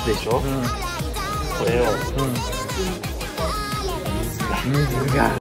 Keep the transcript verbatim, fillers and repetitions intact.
でしょ、 うん、 これを、 うん、水が